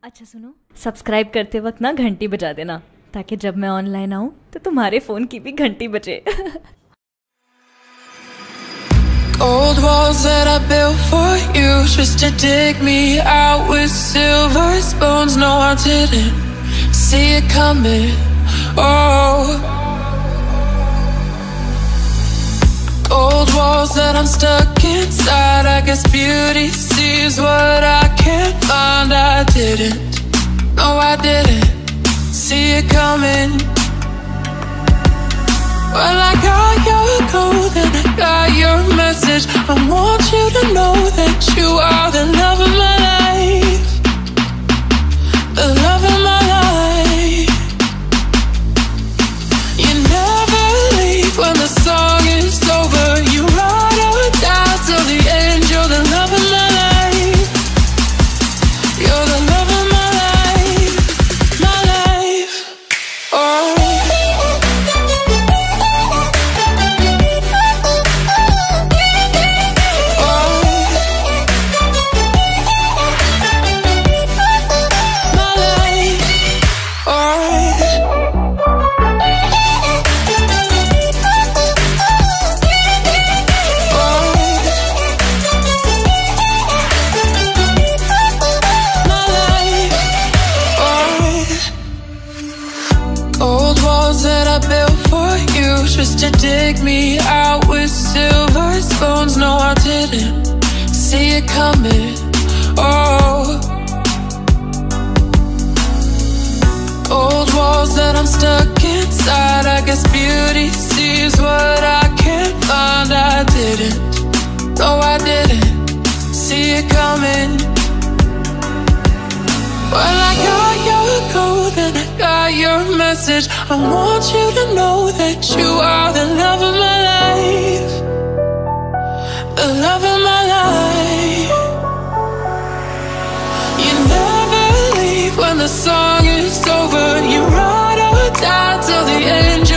अच्छा सुनो, सब्सक्राइब करते वक्त ना घंटी बजा देना ताकि जब मैं ऑनलाइन आऊँ तो तुम्हारे फोन की भी घंटी बजे। Old walls that I built for you, just to dig me out with silver spoons. No, I didn't see it coming. Oh, old walls that I'm stuck inside. I guess beauty sees what I can't find. I didn't, no, I didn't see it coming. Well, I got your code and I got your message. I want you to know that you are the love of my life, the love of my life. You never leave when the song is over. You ride or die till the end. You're the love of my life. You're the love of my life, my life. Oh. Just to dig me out with silver spoons. No, I didn't see it coming. Oh, old walls that I'm stuck inside. I guess beauty sees what I can't find. I didn't, no, I didn't see it coming. Well, I got your code and I got your message. I want you to know that you are the love of my life, the love of my life. You never leave when the song is over. You ride or die till the end.